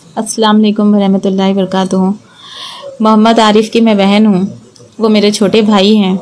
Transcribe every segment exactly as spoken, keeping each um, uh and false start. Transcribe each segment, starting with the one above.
अस्सलाम वालेकुम रहमतुल्लाहि वबरकातुहू। मोहम्मद आरिफ की मैं बहन हूँ, वो मेरे छोटे भाई हैं।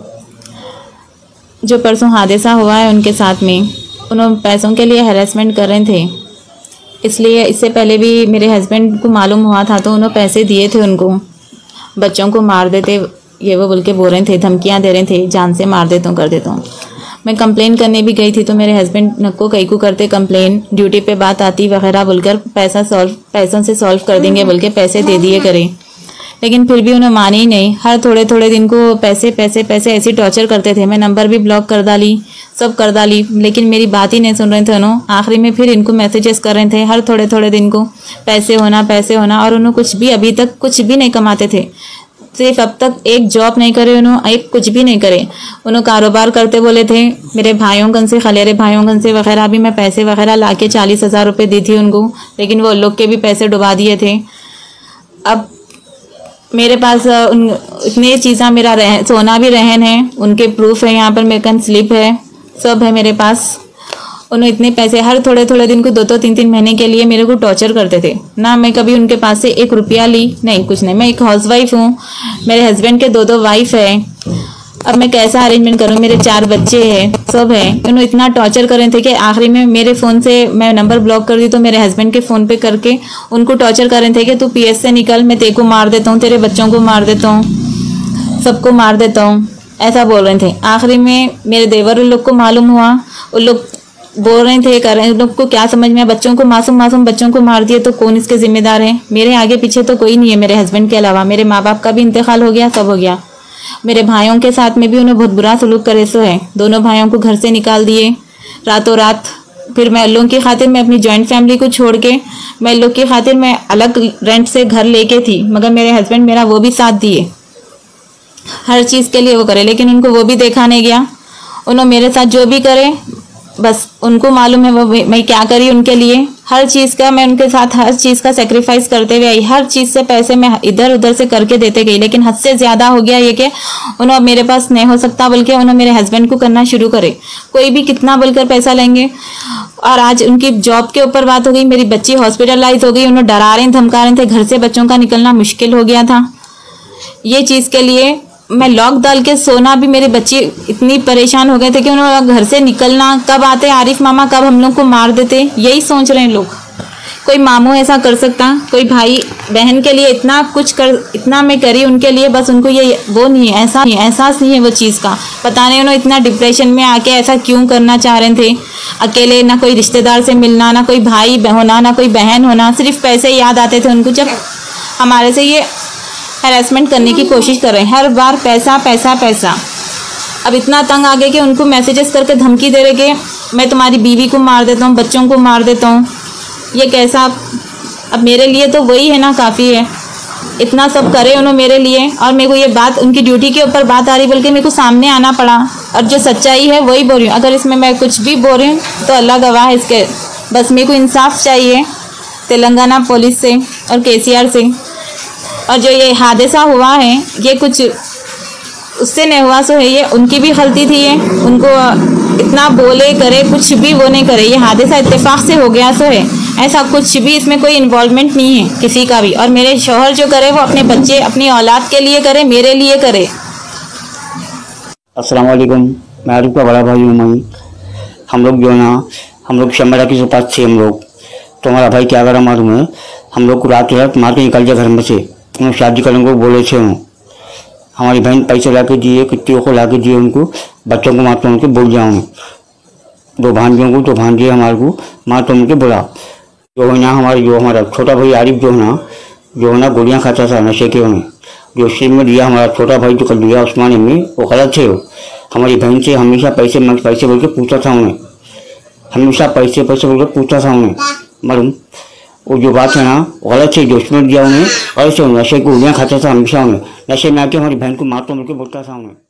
जो परसों हादसा हुआ है उनके साथ में, उन्होंने पैसों के लिए हैरेसमेंट कर रहे थे, इसलिए इससे पहले भी मेरे हस्बैंड को मालूम हुआ था तो उन्होंने पैसे दिए थे उनको। बच्चों को मार देते ये वो बोल के बोल रहे थे, धमकियाँ दे रहे थे, जान से मार देता हूँ कर देता हूँ। मैं कंप्लेन करने भी गई थी तो मेरे हस्बैंड नक्को कईकू करते, कंप्लेन ड्यूटी पे बात आती वगैरह बोलकर पैसा सॉल्व पैसों से सॉल्व कर देंगे बोल के पैसे दे दिए करें, लेकिन फिर भी उन्हें माने ही नहीं। हर थोड़े थोड़े दिन को पैसे पैसे पैसे ऐसी टॉर्चर करते थे। मैं नंबर भी ब्लॉक कर डाली, सब कर डाली, लेकिन मेरी बात ही नहीं सुन रहे थे उन्होंने। आखिरी में फिर इनको मैसेजेस कर रहे थे हर थोड़े थोड़े दिन को, पैसे होना पैसे होना, और उन्होंने कुछ भी अभी तक कुछ भी नहीं कमाते थे। सिर्फ अब तक एक जॉब नहीं करे उन्होंने, एक कुछ भी नहीं करे। उन्होंने कारोबार करते बोले थे। मेरे भाइयों गन से, खलेरे भाइयों गन से वगैरह भी मैं पैसे वगैरह ला के चालीस हज़ार रुपये दी थी उनको, लेकिन वो लोग के भी पैसे डुबा दिए थे। अब मेरे पास उन इतनी चीज़ें, मेरा रह, सोना भी रहन है, उनके प्रूफ है, यहाँ पर मेरे कन स्लिप है, सब है मेरे पास। उन्होंने इतने पैसे हर थोड़े थोड़े दिन को दो दो तीन तीन महीने के लिए मेरे को टॉर्चर करते थे ना। मैं कभी उनके पास से एक रुपया ली नहीं, कुछ नहीं। मैं एक हाउसवाइफ हूँ, मेरे हस्बैंड के दो दो वाइफ है। अब मैं कैसा अरेंजमेंट करूँ, मेरे चार बच्चे हैं, सब है। उन्होंने इतना टॉर्चर कर रहे थे कि आखिरी में मेरे फ़ोन से मैं नंबर ब्लॉक कर दी तो मेरे हस्बैंड के फ़ोन पे करके उनको टॉर्चर कर रहे थे कि तू पी एस से निकल, मैं तेरे को मार देता हूँ, तेरे बच्चों को मार देता हूँ, सबको मार देता हूँ, ऐसा बोल रहे थे। आखिरी में मेरे देवर उन लोग को मालूम हुआ, उन लोग बोल रहे थे कर रहे हैं, उन लोग को क्या समझ में, बच्चों को, मासूम मासूम बच्चों को मार दिए तो कौन इसके जिम्मेदार है? मेरे आगे पीछे तो कोई नहीं है मेरे हस्बैंड के अलावा। मेरे माँ बाप का भी इंतकाल हो गया, सब हो गया। मेरे भाइयों के साथ में भी उन्हें बहुत बुरा सलूक करे सो है। दोनों भाइयों को घर से निकाल दिए रातों रात। फिर मैं लोगों की खातिर मैं अपनी जॉइंट फैमिली को छोड़ के मैं लोग की खातिर मैं अलग रेंट से घर लेके थी, मगर मेरे हस्बैंड मेरा वो भी साथ दिए, हर चीज़ के लिए वो करे, लेकिन उनको वो भी देखा नहीं गया। उन्होंने मेरे साथ जो भी करे बस उनको मालूम है वो मैं क्या करी उनके लिए। हर चीज़ का मैं उनके साथ हर चीज़ का सेक्रीफाइस करते हुए आई, हर चीज़ से पैसे मैं इधर उधर से करके देते गई, लेकिन हद से ज़्यादा हो गया ये कि उन्होंने मेरे पास नहीं हो सकता बल्कि उन्होंने मेरे हस्बैंड को करना शुरू करे। कोई भी कितना बोलकर पैसा लेंगे। और आज उनकी जॉब के ऊपर बात हो गई, मेरी बच्ची हॉस्पिटलाइज हो गई, उन्होंने डरा रहे धमका रहे थे, घर से बच्चों का निकलना मुश्किल हो गया था। ये चीज़ के लिए मैं लॉक डाल के सोना भी, मेरे बच्चे इतनी परेशान हो गए थे कि उन्होंने घर से निकलना, कब आते आरिफ मामा, कब हम लोग को मार देते, यही सोच रहे हैं लोग। कोई मामू ऐसा कर सकता, कोई भाई बहन के लिए इतना कुछ कर, इतना मैं करी उनके लिए, बस उनको ये वो नहीं है, ऐसा नहीं एहसास नहीं है वो चीज़ का। पता नहीं उन्होंने इतना डिप्रेशन में आके ऐसा क्यों करना चाह रहे थे। अकेले ना कोई रिश्तेदार से मिलना, ना कोई भाई होना, ना कोई बहन होना, सिर्फ पैसे याद आते थे उनको। जब हमारे से ये हैरेसमेंट करने की कोशिश कर रहे हैं, हर बार पैसा पैसा पैसा। अब इतना तंग आ गए कि उनको मैसेजेस करके धमकी दे रहे कि मैं तुम्हारी बीवी को मार देता हूँ, बच्चों को मार देता हूँ। ये कैसा? अब मेरे लिए तो वही है ना, काफ़ी है। इतना सब करे उन्होंने मेरे लिए, और मेरे को ये बात उनकी ड्यूटी के ऊपर बात आ रही, बल्कि मेरे को सामने आना पड़ा, और जो सच्चाई है वही बोल रही हूँ। अगर इसमें मैं कुछ भी बोल रही हूँ तो अल्लाह गवाह है इसके। बस मेरे को इंसाफ चाहिए तेलंगाना पुलिस से और के सी आर से। और जो ये हादसा हुआ है ये कुछ उससे नहीं हुआ सो है, ये उनकी भी गलती थी। ये उनको इतना बोले करे कुछ भी वो नहीं करे, ये हादसा इत्तेफाक से हो गया सो है, ऐसा कुछ भी इसमें कोई इन्वॉल्वमेंट नहीं है किसी का भी। और मेरे शौहर जो करे वो अपने बच्चे, अपनी औलाद के लिए करे, मेरे लिए करे। अस्सलाम वालेकुम, मैं आरिफ का बड़ा भाई हूँ। मैं हम लोग जो है ना, हम लोग शमरा की पास थे हम लोग, तो हमारा भाई क्या करा मालूम है, हम लोग को रात रात मार के निकल जाए घर में से। उन्होंने शादी करने को बोले थे, हमारी बहन पैसे ला के दिए, कुत्तियों को ला के दिए, उनको बच्चों को मारते उनके बोल जाऊँ, दो भांजियों को, दो भांजिए हमारे को मारते उनके बोला। जो है ना हमारे जो हमारा छोटा भाई आरिफ जो है ना, जो है ना गोलियाँ खाता था नशे के में, जो सिर में दिया हमारा छोटा भाई जो कर दिया उस्मानी में, वो गलत थे। हमारी बहन से हमेशा पैसे पैसे बोल के पूछता था उन्हें, हमेशा पैसे पैसे बोल के पूछता था उन्हें। मालूम वो जो बात है ना गलत है, जो उसमें दिया उन्हें, और ऐसे नशे को गोलियाँ खाता था हमेशा उन्हें, नशे में आके हमारी बहन को मारता उनके बोलता था उन्हें।